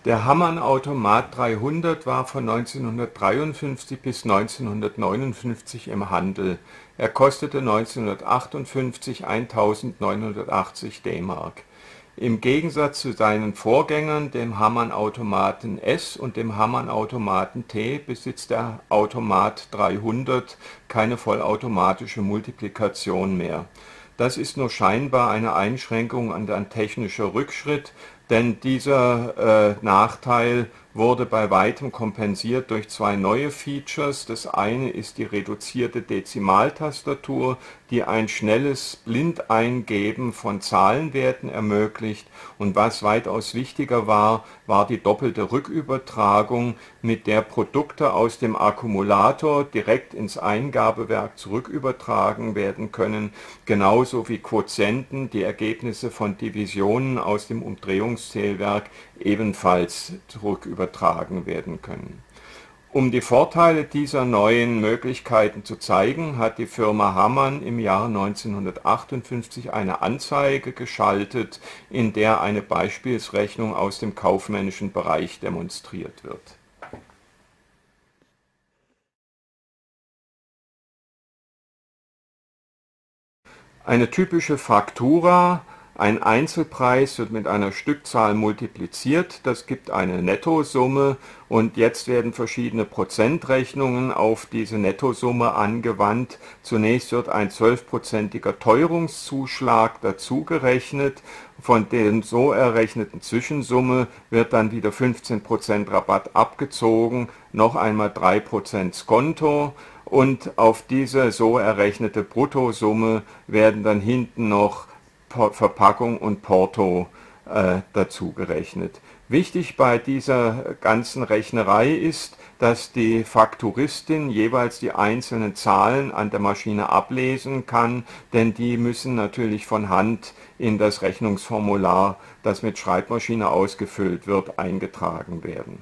Der Hammann-Automat 300 war von 1953 bis 1959 im Handel. Er kostete 1958 1.980 D-Mark. Im Gegensatz zu seinen Vorgängern, dem Hammann-Automaten S und dem Hammann-Automaten T, besitzt der Automat 300 keine vollautomatische Multiplikation mehr. Das ist nur scheinbar eine Einschränkung und ein technischer Rückschritt, denn dieser Nachteil wurde bei weitem kompensiert durch zwei neue Features. Das eine ist die reduzierte Dezimaltastatur, die ein schnelles Blindeingeben von Zahlenwerten ermöglicht, und was weitaus wichtiger war, war die doppelte Rückübertragung, mit der Produkte aus dem Akkumulator direkt ins Eingabewerk zurückübertragen werden können, genauso wie Quotienten, die Ergebnisse von Divisionen aus dem Umdrehungszählwerk, ebenfalls zurückübertragen werden können. Um die Vorteile dieser neuen Möglichkeiten zu zeigen, hat die Firma Hammann im Jahre 1958 eine Anzeige geschaltet, in der eine Beispielsrechnung aus dem kaufmännischen Bereich demonstriert wird. Eine typische Faktura: ein Einzelpreis wird mit einer Stückzahl multipliziert, das gibt eine Nettosumme, und jetzt werden verschiedene Prozentrechnungen auf diese Nettosumme angewandt. Zunächst wird ein 12%iger Teuerungszuschlag dazugerechnet, von der so errechneten Zwischensumme wird dann wieder 15% Rabatt abgezogen, noch einmal 3% Skonto, und auf diese so errechnete Bruttosumme werden dann hinten noch Verpackung und Porto dazu gerechnet. Wichtig bei dieser ganzen Rechnerei ist, dass die Fakturistin jeweils die einzelnen Zahlen an der Maschine ablesen kann, denn die müssen natürlich von Hand in das Rechnungsformular, das mit Schreibmaschine ausgefüllt wird, eingetragen werden.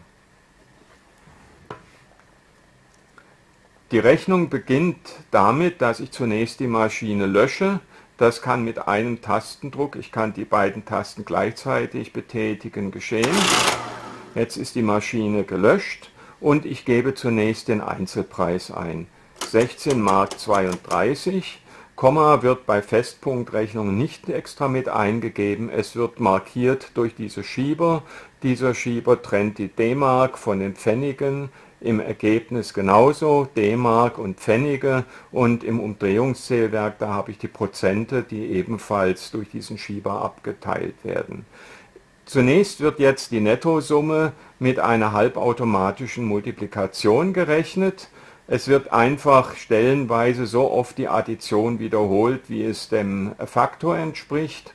Die Rechnung beginnt damit, dass ich zunächst die Maschine lösche. Das kann mit einem Tastendruck, ich kann die beiden Tasten gleichzeitig betätigen, geschehen. Jetzt ist die Maschine gelöscht und ich gebe zunächst den Einzelpreis ein. 16,32 Mark. Komma wird bei Festpunktrechnungen nicht extra mit eingegeben, es wird markiert durch diese Schieber. Dieser Schieber trennt die D-Mark von den Pfennigen, im Ergebnis genauso D-Mark und Pfennige, und im Umdrehungszählwerk, da habe ich die Prozente, die ebenfalls durch diesen Schieber abgeteilt werden. Zunächst wird jetzt die Nettosumme mit einer halbautomatischen Multiplikation gerechnet. Es wird einfach stellenweise so oft die Addition wiederholt, wie es dem Faktor entspricht.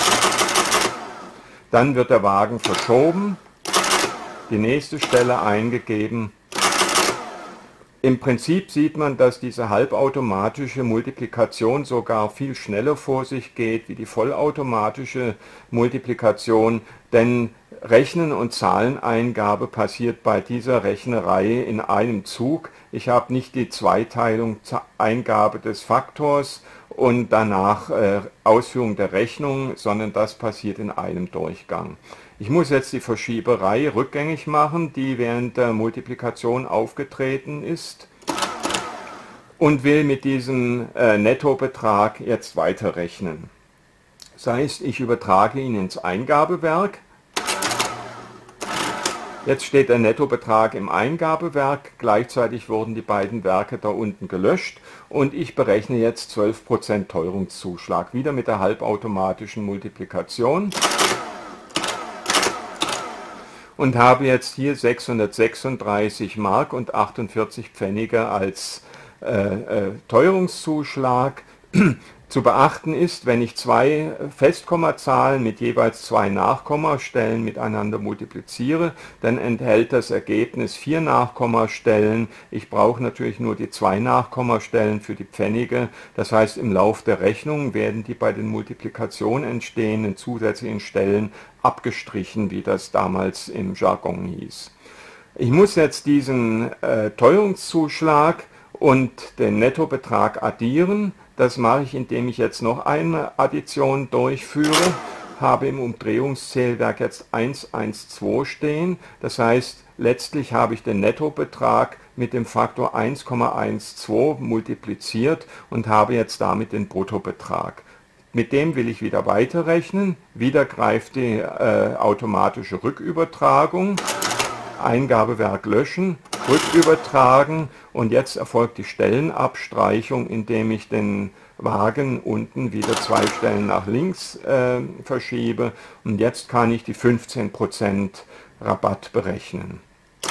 Dann wird der Wagen verschoben, die nächste Stelle eingegeben. Im Prinzip sieht man, dass diese halbautomatische Multiplikation sogar viel schneller vor sich geht wie die vollautomatische Multiplikation, denn Rechnen und Zahleneingabe passiert bei dieser Rechnerei in einem Zug. Ich habe nicht die Zweiteilung zur Eingabe des Faktors und danach Ausführung der Rechnung, sondern das passiert in einem Durchgang. Ich muss jetzt die Verschieberei rückgängig machen, die während der Multiplikation aufgetreten ist, und will mit diesem Nettobetrag jetzt weiterrechnen. Das heißt, ich übertrage ihn ins Eingabewerk. Jetzt steht der Nettobetrag im Eingabewerk, gleichzeitig wurden die beiden Werke da unten gelöscht und ich berechne jetzt 12% Teuerungszuschlag, wieder mit der halbautomatischen Multiplikation. Und habe jetzt hier 636 Mark und 48 Pfennige als Teuerungszuschlag. Zu beachten ist, wenn ich zwei Festkommazahlen mit jeweils zwei Nachkommastellen miteinander multipliziere, dann enthält das Ergebnis 4 Nachkommastellen. Ich brauche natürlich nur die 2 Nachkommastellen für die Pfennige. Das heißt, im Lauf der Rechnung werden die bei den Multiplikationen entstehenden zusätzlichen Stellen abgestrichen, wie das damals im Jargon hieß. Ich muss jetzt diesen Teuerungszuschlag und den Nettobetrag addieren. Das mache ich, indem ich jetzt noch eine Addition durchführe. habe im Umdrehungszählwerk jetzt 112 stehen. Das heißt, letztlich habe ich den Nettobetrag mit dem Faktor 1,12 multipliziert und habe jetzt damit den Bruttobetrag. Mit dem will ich wieder weiterrechnen. Wieder greift die automatische Rückübertragung. Eingabewerk löschen, rückübertragen und jetzt erfolgt die Stellenabstreichung, indem ich den Wagen unten wieder 2 Stellen nach links verschiebe und jetzt kann ich die 15% Rabatt berechnen.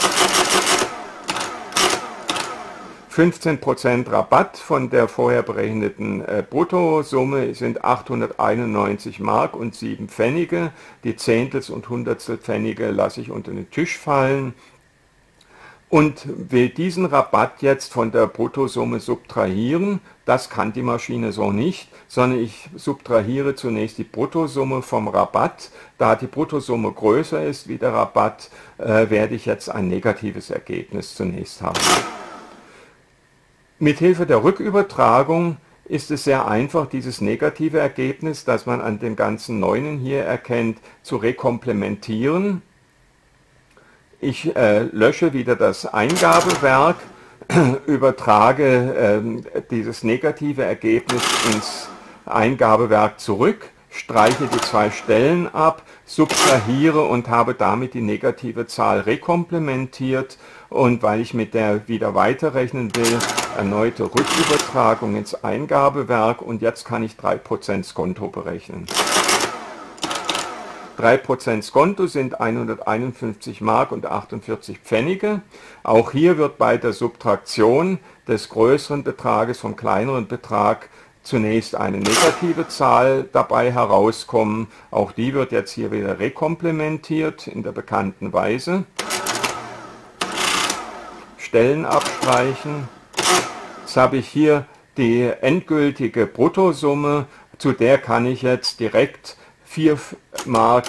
15% Rabatt von der vorher berechneten Bruttosumme sind 891 Mark und 7 Pfennige. Die Zehntels- und Hundertstelpfennige lasse ich unter den Tisch fallen und will diesen Rabatt jetzt von der Bruttosumme subtrahieren. Das kann die Maschine so nicht, sondern ich subtrahiere zunächst die Bruttosumme vom Rabatt. Da die Bruttosumme größer ist wie der Rabatt, werde ich jetzt ein negatives Ergebnis zunächst haben. Mithilfe der Rückübertragung ist es sehr einfach, dieses negative Ergebnis, das man an den ganzen Neunen hier erkennt, zu rekomplementieren. Ich lösche wieder das Eingabewerk, übertrage dieses negative Ergebnis ins Eingabewerk zurück, streiche die 2 Stellen ab, subtrahiere und habe damit die negative Zahl rekomplementiert. Und weil ich mit der wieder weiterrechnen will, erneute Rückübertragung ins Eingabewerk und jetzt kann ich 3% Skonto berechnen. 3% Skonto sind 151 Mark und 48 Pfennige. Auch hier wird bei der Subtraktion des größeren Betrages vom kleineren Betrag zunächst eine negative Zahl dabei herauskommen. Auch die wird jetzt hier wieder rekomplementiert in der bekannten Weise. Stellen abstreichen. Jetzt habe ich hier die endgültige Bruttosumme, zu der kann ich jetzt direkt 4,75 Mark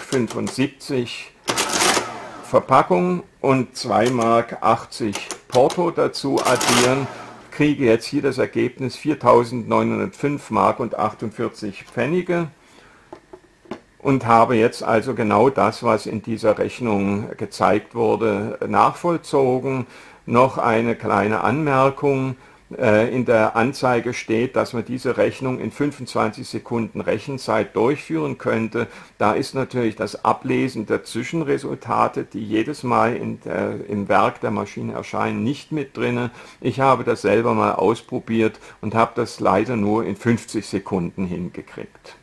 Verpackung und 2,80 Mark Porto dazu addieren, kriege jetzt hier das Ergebnis 4.905 Mark und 48 Pfennige und habe jetzt also genau das, was in dieser Rechnung gezeigt wurde, nachvollzogen. Noch eine kleine Anmerkung. In der Anzeige steht, dass man diese Rechnung in 25 Sekunden Rechenzeit durchführen könnte. Da ist natürlich das Ablesen der Zwischenresultate, die jedes Mal im Werk der Maschine erscheinen, nicht mit drin. Ich habe das selber mal ausprobiert und habe das leider nur in 50 Sekunden hingekriegt.